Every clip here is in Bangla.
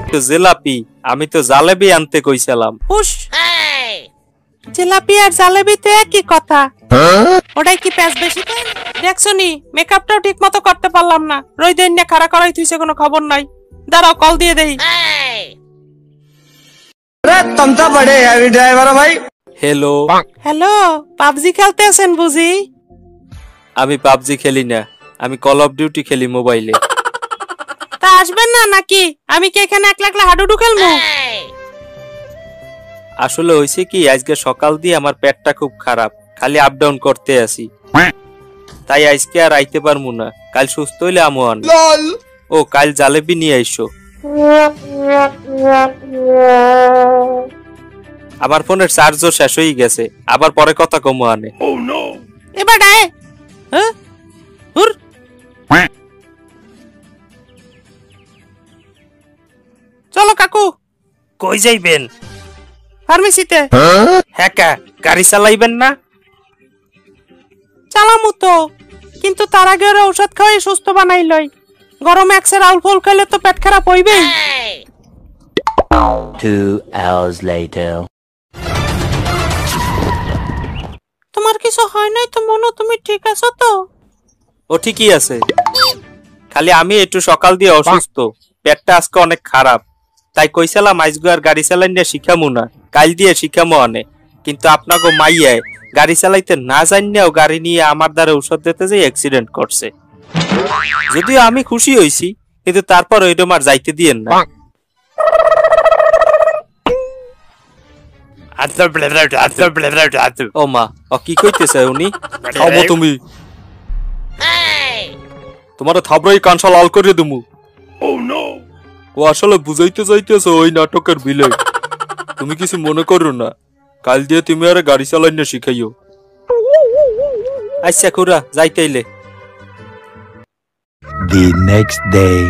তো জিলাপি, আমি তো জালেবি আনতে কইছিলাম। হুশ, জিলাপি আর জালেবি তো একই কথা। ওটাই কি প্যাঁচ বেশি তাই? দেখছনি মেকআপটাও ঠিক মতো করতে পারলাম না, রইদেন না খাড়া করাই তুইছে, কোনো খবর নাই। দাঁড়াও কল দিয়ে দেই। तुम तो बड़े हैवी ड्राइवर हो भाई। হ্যালো হ্যালো, পাবজি খেলতে আছেন বুঝি? আমি পাবজি খেলি না, আমি কল অফ ডিউটি খেলি মোবাইলে। তা আসবেন না নাকি? আমি কি এখানে একলা একলা হাডুডু খেলবো? আসলে হইছে কি, আজকে সকাল দিয়ে আমার পেটটা খুব খারাপ, খালি আপ ডাউন করতে আসি, তাই আজকে আর আইতে পারমু না। কাল সুস্থ হইলে আমু আন। ও কাল জালেবি নিয়ে আইসো। আমার ফোনের চার্জও শেষ হয়ে গেছে, আবার পরে কথা কমু আনে। এবার ডায়ে হ্যাঁ হুর। চলো কাকু। কই যাইবেন? ফার্মেসিতে। হ্যাঁ কা, গাড়ি চালাইবেন না? চালামু তো, কিন্তু তার আগে ওরা ঔষধ খাওয়াই সুস্থ বানাই লই। গরমে একসে রাউল ফল খেলে তো পেট খারাপ হইবেই। 2 hours later. তোমার কিছু হয় নাই তো মনু? তুমি ঠিক আছো তো? ও ঠিকই আছে, খালি আমি একটু সকাল দিয়ে অসুস্থ, পেটটা আজকে অনেক খারাপ, তাই কইছিলাম আজকে আর গাড়ি চালাই নিয়ে শিখামু না, কাল দিয়ে শিখামু অনেক। কিন্তু আপনাকে মাইয়ায় গাড়ি চালাইতে না জানিয়েও গাড়ি নিয়ে আমার দ্বারা ঔষধ দিতে যে অ্যাক্সিডেন্ট করছে। যদিও আমি খুশি হইছি, কিন্তু তারপর ওইটা আর যাইতে দিয়েন না। ও মা, ও কি কইতেছে উনি? থামো তুমি, তোমার থাবরাই কানসা লাল করে দিমু। ও আসলে বুঝাইতে চাইতেছে ওই নাটকের বিলে। তুমি কিছু মনে করো না, কাল দিয়ে তুমি আর গাড়ি চালাই না শিখাইও। আচ্ছা খুড়া, যাইতেইলে। The next day.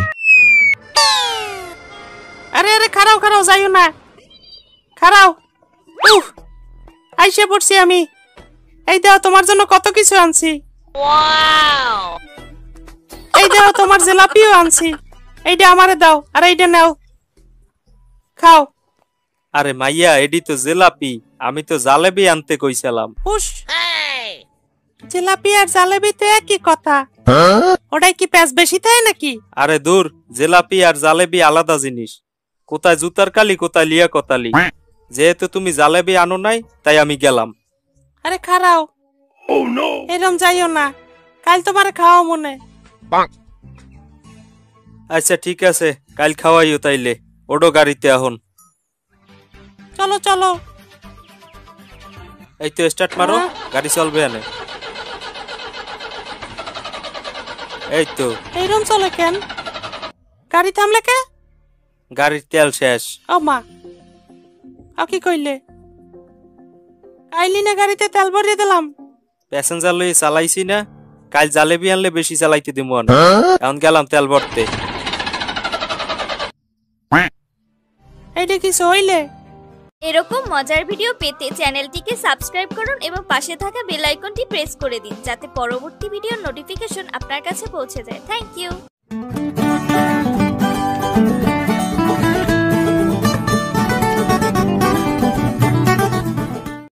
আরে আরে খারাও খারাও, যাইও না, খারাও। উফ, আইসে পড়ছি আমি। এই দাও তোমার জন্য কত কিছু আনছি। এই দাও তোমার জিলাপিও আনছি, এইটা আমারে দাও, আর এইটা নাও, খাও। আরে মাইয়া, এডি তো জিলাপি, আমি তো জালেবি আনতে কইছিলাম। হুশ, জিলাপি আর জালেবি তো একই কথা। ওটাই কি প্যাঁচ বেশি তাই নাকি? আরে দূর, জিলাপি আর জালেবি আলাদা জিনিস। কোথায় জুতার কালি, কোথায় লিয়া কতালি। যেহেতু তুমি জালেবি আনো নাই, তাই আমি গেলাম। আরে খারাও, এরম যাইও না, কাল তোমারে খাওয়া মনে। আচ্ছা ঠিক আছে, কাল খাওয়াইও তাইলে। ওডো গাড়িতে এখন। চলো চলো। এই তো স্টার্ট মারো, গাড়ি চলবে এনে। এই তো। এইরম চলে কেন? গাড়ি থামলে কে? গাড়ির তেল শেষ। ও মা, কি কইলে? আইলি না গাড়িতে তেল ভরিয়ে দিলাম। প্যাসেঞ্জার লই চালাইছি না, কাল জালেবি আনলে বেশি চালাইতে দিব না। এখন গেলাম তেল ভরতে। এইটা কিছু হইলে? এরকম মজার ভিডিও পেতে চ্যানেলটিকে সাবস্ক্রাইব করুন এবং পাশে থাকা বেল আইকনটি প্রেস করে দিন, যাতে পরবর্তী ভিডিওর নোটিফিকেশন আপনার কাছে পৌঁছে যায়। Thank you.